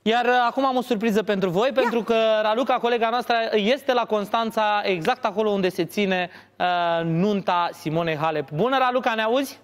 Iar acum am o surpriză pentru voi, pentru că Raluca, colega noastră, este la Constanța, exact acolo unde se ține nunta Simonei Halep. Bună, Raluca, ne auzi?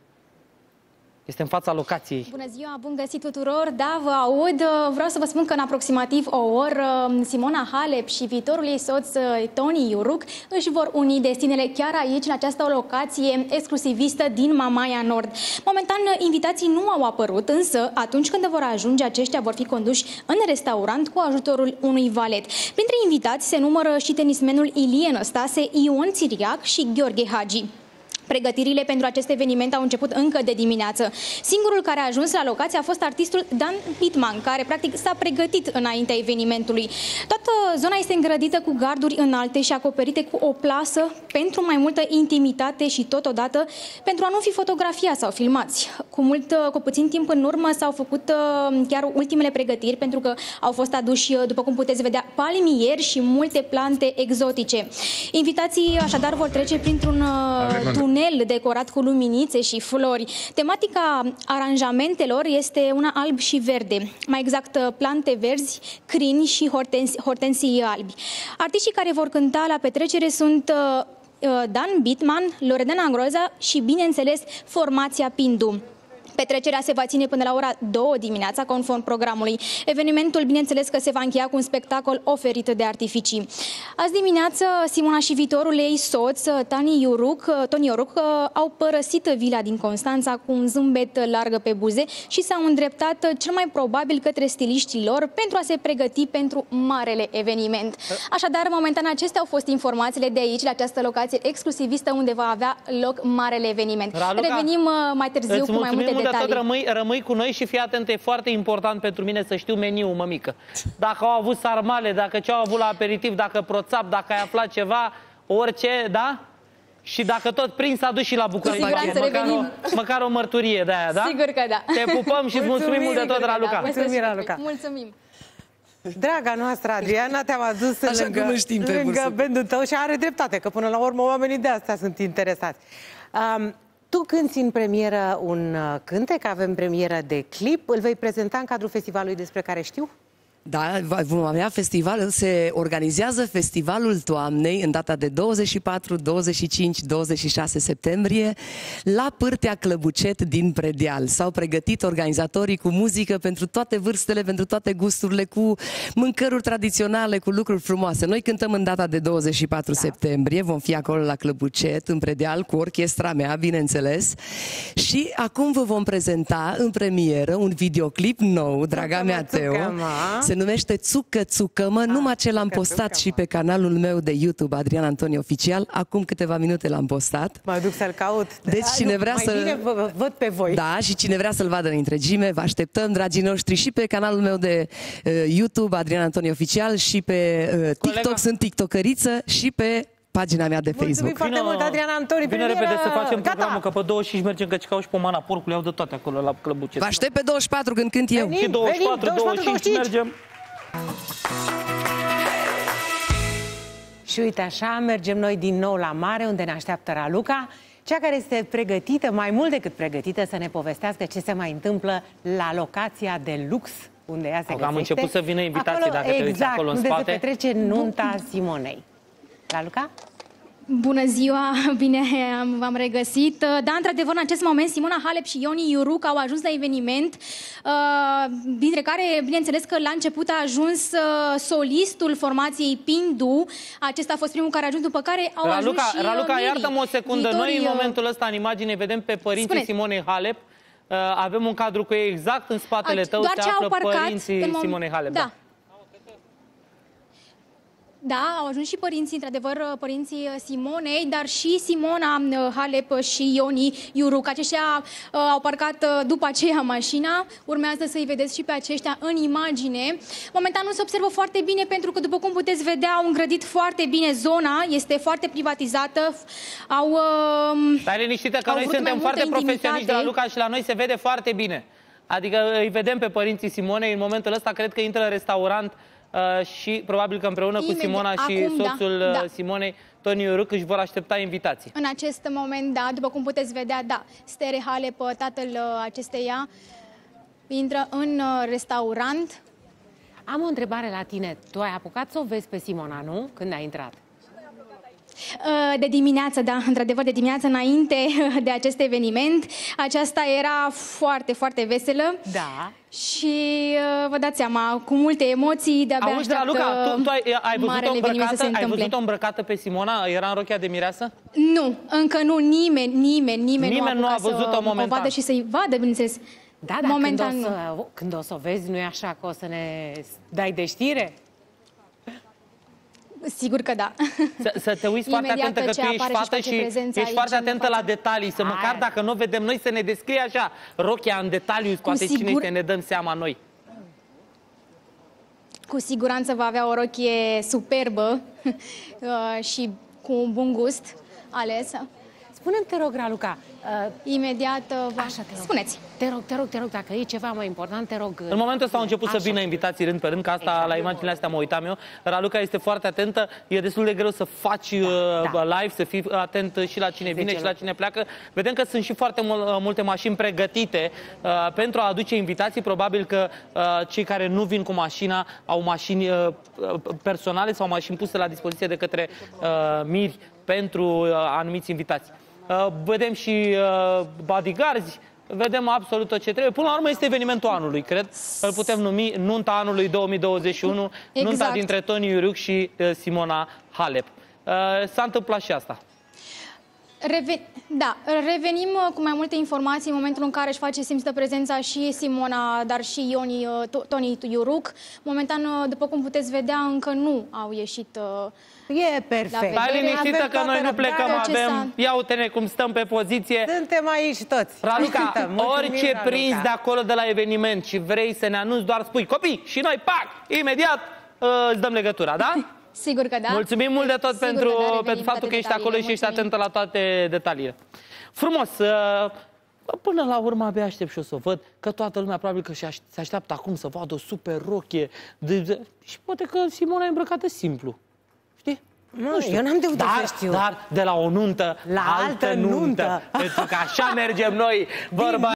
Este în fața locației. Bună ziua, bun găsit tuturor. Da, vă aud. Vreau să vă spun că în aproximativ o oră Simona Halep și viitorul ei soț Tony Iuruc își vor uni destinele chiar aici, la această locație exclusivistă din Mamaia Nord. Momentan, invitații nu au apărut, însă atunci când vor ajunge, aceștia vor fi conduși în restaurant cu ajutorul unui valet. Printre invitați se numără și tenismenul Ilie Năstase, Ion Țiriac și Gheorghe Hagi. Pregătirile pentru acest eveniment au început încă de dimineață. Singurul care a ajuns la locație a fost artistul Dan Bitman, care practic s-a pregătit înaintea evenimentului. Toată zona este îngrădită cu garduri înalte și acoperite cu o plasă pentru mai multă intimitate și totodată pentru a nu fi fotografiați sau filmați. Cu puțin timp în urmă s-au făcut chiar ultimele pregătiri, pentru că au fost aduși, după cum puteți vedea, palmieri și multe plante exotice. Invitații așadar vor trece printr-un tunel decorat cu luminițe și flori. Tematica aranjamentelor este una alb și verde, mai exact plante verzi, crini și hortensii albi. Artiștii care vor cânta la petrecere sunt Dan Bitman, Loredana Groza și, bineînțeles, formația Pindu. Petrecerea se va ține până la ora 2 dimineața, conform programului. Evenimentul, bineînțeles că se va încheia cu un spectacol oferit de artificii. Azi dimineață, Simona și viitorul ei soț, Tony Iuruc, au părăsit vila din Constanța cu un zâmbet larg pe buze și s-au îndreptat cel mai probabil către stiliștii lor pentru a se pregăti pentru marele eveniment. Așadar, momentan acestea au fost informațiile de aici, la această locație exclusivistă unde va avea loc marele eveniment. Raluca, revenim mai târziu cu mai multe detalii. Tot rămâi cu noi și fii atent, e foarte important pentru mine să știu meniul, mămică. Dacă au avut sarmale, dacă ce au avut la aperitiv, dacă proțap, dacă ai aflat ceva, orice, da? Și dacă tot prins, a dus și la București. Măcar o mărturie de aia, da? Sigur că da. Te pupăm și îți mulțumim mult de tot, Raluca. Mulțumim, Raluca. Mulțumim. Draga noastră, Adriana, te-am adus lângă bandul tău și are dreptate, că până la urmă oamenii de asta sunt interesați. Tu cânti în premieră un cântec, avem premieră de clip, îl vei prezenta în cadrul festivalului despre care știu? Da, vom avea festival, se organizează Festivalul Toamnei în data de 24, 25, 26 septembrie la Pârtea Clăbucet din Predeal. S-au pregătit organizatorii cu muzică pentru toate vârstele, pentru toate gusturile, cu mâncăruri tradiționale, cu lucruri frumoase. Noi cântăm în data de 24 septembrie, vom fi acolo la Clăbucet, în Predeal, cu orchestra mea, bineînțeles. Și acum vă vom prezenta în premieră un videoclip nou, draga mea Teo. Se numește Țucă, țucă-mă, numai ce l-am postat și pe canalul meu de YouTube, Adrian Antoni Oficial. Acum câteva minute l-am postat. Mă duc să-l caut. Deci cine vrea să... bine văd pe voi. Da, și cine vrea să-l vadă în întregime, vă așteptăm, dragii noștri, și pe canalul meu de YouTube, Adrian Antoni Oficial, și pe TikTok, sunt tiktokeriță, și pe pagina mea de Facebook. Mulțumim foarte mult, Adrian Antoni. Vine repede să facem programul, că pe 25 mergem, că cau și pe Mana Porcului, au de toate acolo la Clăbucet. Vă aștept pe 24 când cânt eu. Și 24, 25 mergem. Și uite așa, mergem noi din nou la mare, unde ne așteaptă Raluca, cea care este pregătită, mai mult decât pregătită, să ne povestească ce se mai întâmplă la locația de lux unde ea se găsește. Am început să vină invitații, dacă te uiți acolo în spate. Unde se petrece nunta Simonei. Raluca? Bună ziua, bine v-am regăsit. Da, într-adevăr, în acest moment Simona Halep și Ion Iuruc au ajuns la eveniment, dintre care, bineînțeles că la început a ajuns solistul formației Pindu. Acesta a fost primul care a ajuns, după care au ajuns și Raluca, iartă-mă o secundă. Noi în momentul ăsta în imagine vedem pe părinții Simonei Halep. Avem un cadru cu ei exact în spatele tău, se află părinții Simonei Halep. Da. Da, au ajuns și părinții, într-adevăr, părinții Simonei, dar și Simona Halep și Ioni Iuruc. Aceștia au parcat după aceea mașina. Urmează să-i vedeți și pe aceștia în imagine. Momentan nu se observă foarte bine, pentru că, după cum puteți vedea, au îngrădit foarte bine zona. Este foarte privatizată. Stai liniștită, că noi suntem foarte profesioniști de la Luca și la noi se vede foarte bine. Adică îi vedem pe părinții Simonei. În momentul ăsta cred că intră în restaurant și probabil că împreună cu Simona și soțul Simonei, Tony Iuruc, își vor aștepta invitații. În acest moment, da, după cum puteți vedea, da, Stere Halep, tatăl acesteia, intră în restaurant. Am o întrebare la tine. Tu ai apucat să o vezi pe Simona, nu? Când ai intrat? De dimineață, da, într-adevăr, de dimineață înainte de acest eveniment. Aceasta era foarte, foarte veselă. Da. Și vă dați seama, cu multe emoții, de-abia așteaptă Luca, tu ai văzut-o văzut-o îmbrăcată pe Simona? Era în rochia de mireasă? Nu, încă nu, nimeni nu a văzut-o momentan. O vadă și să-i vadă, bineînțeles. Da, dar momentan când o să o vezi, nu e așa că o să ne dai de știre? Sigur că da. Să te uiți foarte atentă, că tu ești fată și ești foarte atentă la detalii. Să măcar dacă nu vedem noi, să ne descrie așa rochia în detaliu, poate cine este, ne dăm seama noi. Cu siguranță va avea o rochie superbă și cu un bun gust ales. Spune-mi, te rog, Raluca. Imediat așa, te rog. Spuneți. Te rog, dacă e ceva mai important, te rog. În momentul ăsta au început să vină invitații rând pe rând, că asta, exact, la imaginile astea mă uitam eu. Raluca este foarte atentă, e destul de greu să faci live, să fii atent și la cine vine și la cine pleacă. Vedem că sunt și foarte multe mașini pregătite pentru a aduce invitații. Probabil că cei care nu vin cu mașina au mașini personale sau mașini puse la dispoziție de către miri pentru anumiți invitați. Vedem și bodyguards, vedem absolut tot ce trebuie. Până la urmă este evenimentul anului, cred. Îl putem numi nunta anului 2021, exact. Nunta dintre Tony Iuruc și Simona Halep. S-a întâmplat și asta. Revenim cu mai multe informații în momentul în care își face simțită prezența și Simona, dar și Tony Iuruc. Momentan, după cum puteți vedea, încă nu au ieșit. E perfect. Stai liniștită că noi nu plecăm, avem... Ia uite-ne cum stăm pe poziție. Suntem aici toți. Raluca, orice prins de acolo de la eveniment și vrei să ne anunți, doar spui copii și noi, pac, imediat îți dăm legătura, da? Sigur că da. Mulțumim mult de tot pentru faptul că ești acolo și ești atentă la toate detaliile. Frumos! Până la urmă abia aștept și o să o văd, că toată lumea probabil că se așteaptă acum să vadă o super rochie. Și poate că Simona e îmbrăcată simplu. Știi? Nu știu. Eu n-am de unde să știu. Dar de la o nuntă la altă nuntă. Pentru că așa mergem noi, vorba.